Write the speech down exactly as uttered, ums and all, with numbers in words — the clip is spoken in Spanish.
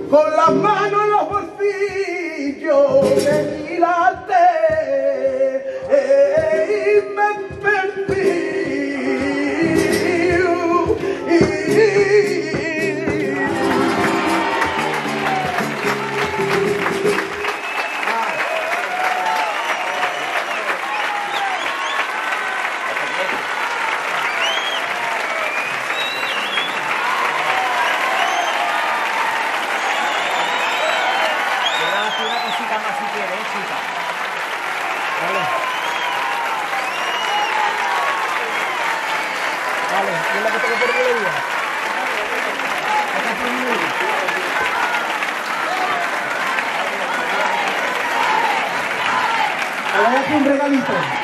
con las manos en los bolsillos me miraste y me perdí. Le voy a hacer un regalito.